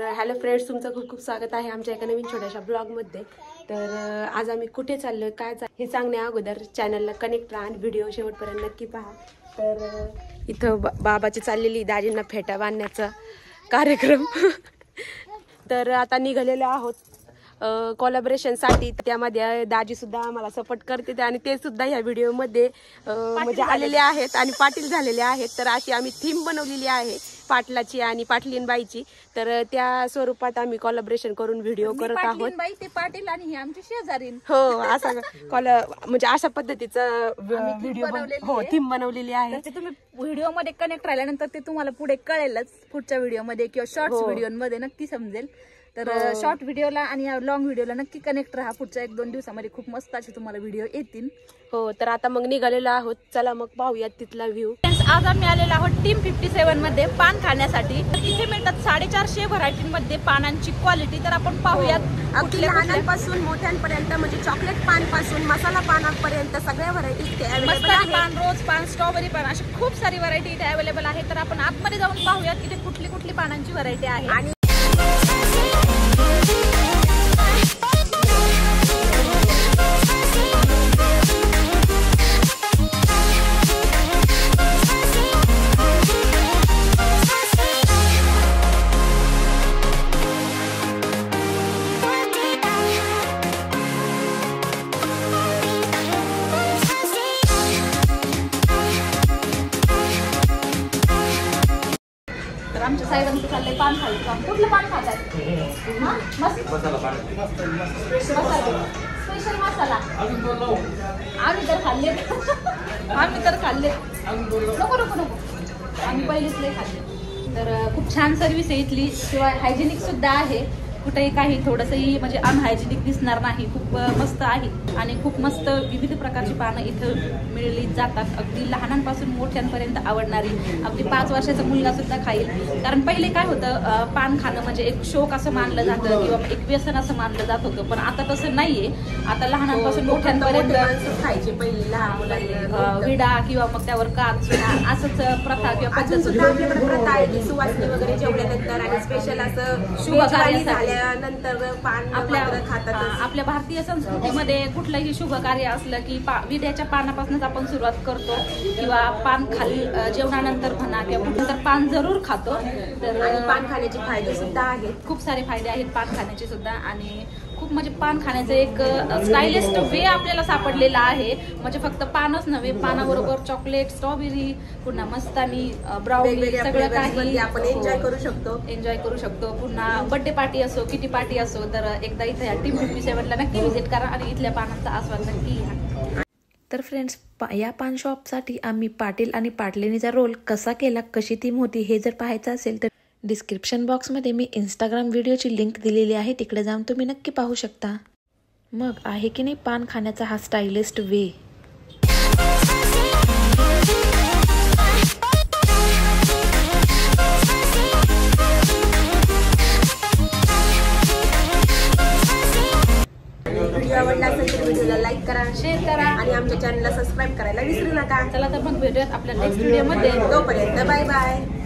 Hello friends, तुमचं खूप खूप स्वागत आहे आमच्या एका नवीन छोट्याशा ब्लॉगमध्ये। तर आज आम्ही कुठे चाललो, काय हे सांगण्या अगोदर चॅनलला कनेक्ट राहा आणि व्हिडिओ शेवटपर्यंत नक्की पहा। तर इथं बाबाची चाललेली दाजींना फेटा बांधण्याचा कार्यक्रम तर आता निघालेलो आहोत कोलॅबोरेशनसाठी। त्यामध्ये दाजी सुद्धा आम्हाला सपोर्ट करते आणि ते सुद्धा ह्या व्हिडिओमध्ये म्हणजे आलेले आहेत आणि पाटील झालेले आहेत। तर अशी आम्ही थीम बनवलेली आहे पाटलाची आणि पाटलीनबाईची। तर त्या स्वरूपात आम्ही कोलॅबोरेशन करून व्हिडिओ करत आहोत। ते पाटील आणि हे आमचे शेजारी हो, असा म्हणजे अशा पद्धतीचं व्हिडिओ थीम बनवलेली आहे। ते तुम्ही व्हिडिओ मध्ये कनेक्ट राहिल्यानंतर ते तुम्हाला पुढे कळेलच, पुढच्या व्हिडिओ मध्ये किंवा शॉर्ट्स व्हिडिओ मध्ये नक्की समजेल। तर शॉर्ट व्हिडिओला आणि लॉंग व्हिडिओला नक्की कनेक्ट राहा। पुढच्या 1-2 दिवसामध्ये खूप मस्त असे तुम्हाला व्हिडिओ येतील। हो, तर आता मग निघालेलो आहोत, चला मग पाहूयात तिथला व्ह्यू। आज आम्ही आलेलो आहोत टीम 57 मध्ये पान खाण्यासाठी। इथे मिळतात 450 व्हरायटीमध्ये पानांची क्वालिटी। तर आपण पाहूयात अगदी लहानांपासून मोठ्यांपर्यंत, म्हणजे चॉकलेट पान पासून मसाला पानापर्यंत सगळ्या व्हरायटी इथे अवेलेबल आहेत। पान, रोज पान, स्ट्रॉबेरी पान, अशी खूप सारी व्हरायटी इथे अवेलेबल आहे। तर आपण आतमध्ये जाऊन पाहूयात इथे कुठली कुठली पानांची व्हरायटी आहे। आणि आमच्या साईडमध्ये चाललंय पान खायचं काम। कुठलं पान खातात? मसाला पान, स्पेशल मसाला। आम्ही तर खाल्ले नको नको नको, आम्ही पहिलेच लय खाल्ले। तर खूप छान सर्व्हिस आहे इथली, शिवाय हायजेनिक सुद्धा आहे। कुठेही काही थोडंसंही म्हणजे अनहायजेनिक दिसणार नाही, खूप मस्त आहे। आणि खूप मस्त विविध प्रकारची पानं इथं मिळली जातात, अगदी लहानांपासून मोठ्यांपर्यंत आवडणारी। अगदी 5 वर्षाचा मुलगा सुद्धा खाईल। कारण पहिले काय होतं, पान खाणं म्हणजे एक शौक असं मानलं जातं किंवा एक व्यसन असं मानलं जात होतं, पण आता तसं नाहीये। आता लहानांपासून मोठ्यांपर्यंत खायचे। पहिले लहान मुलांना विडा किंवा मग त्यावर काच असंच प्रथा किंवा पद्धत सुद्धा प्रथा आहे की सुवासिनी वगैरे जेवल्यानंतर आणि स्पेशल असं शुभ कार्य नंतर पान आपल्या भारतीय संस्कृतीमध्ये कुठलंही शुभ कार्य असलं की विड्याच्या पानापासूनच आपण सुरुवात करतो किंवा पान जेवणानंतर म्हणा किंवा नंतर पान जरूर खातो। तर पान खाण्याचे फायदे सुद्धा आहेत, खूप सारे फायदे आहेत पान खाण्याचे सुद्धा। आणि खूप म्हणजे पान खाण्याचं एक स्टायलिस्ट वे आपल्याला सापडलेला आहे। म्हणजे फक्त पानच नव्हे, पानाबरोबर चॉकलेट, स्ट्रॉबेरी, पुन्हा मस्तानी, ब्राउनी, सगळं काही आपण एन्जॉय करू शकतो। पुन्हा बर्थडे पार्टी असो, किटी पार्टी असो, तर एकदा इथे या टीम 57 ला नक्की व्हिजिट करा आणि इथल्या पानांचा आस्वाद नक्की घ्या। तर फ्रेंड्स, या पान शॉपसाठी आम्ही पाटील आणि पाटलिनीचा रोल कसा केला, कशी थीम होती हे जर पाहायचं असेल तर डिस्क्रिप्शन बॉक्समध्ये मी इंस्टाग्राम व्हिडिओची लिंक दिलेली आहे, तिकडे जाऊन तुम्ही नक्की पाहू शकता। मग आहे की नाही पान खाण्याचा हा स्टायलिस्ट वे। व्हिडिओ आवडला असेल तर व्हिडिओला लाईक करा, शेअर करा आणि आमच्या चॅनलला सबस्क्राईब करायला विसरू नका। चला तर मग भेटूयात आपल्या नेक्स्ट व्हिडिओमध्ये। तोपर्यंत बाय बाय।